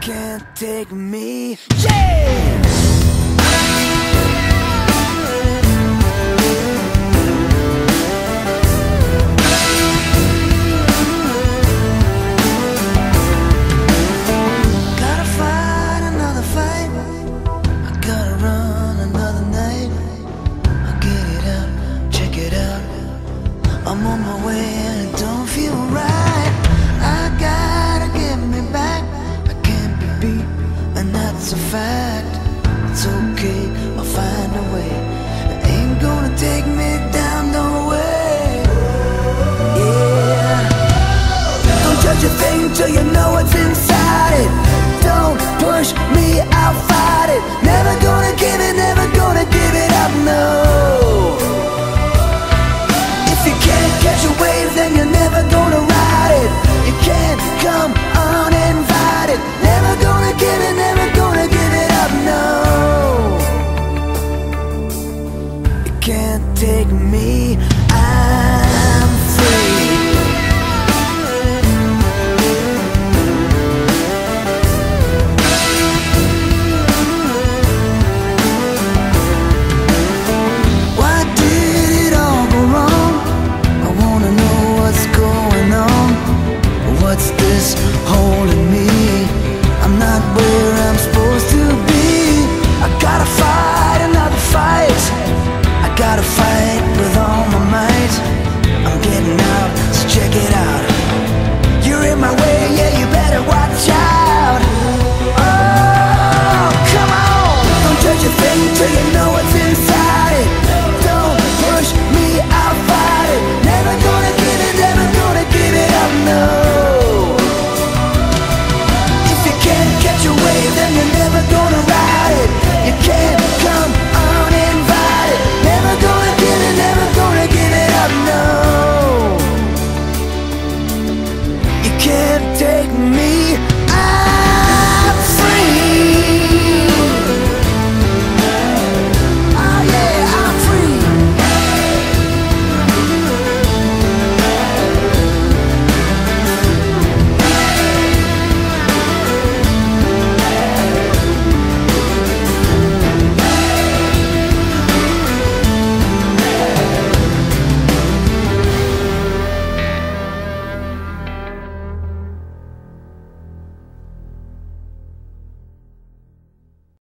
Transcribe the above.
can't take me. Yeah! I'm on my way and it don't feel right. I gotta get me back. I can't be beat, and that's a fact. It's okay, I'll find a way. It ain't gonna take me down, no way. Yeah. Don't judge a thing till you know what's inside it.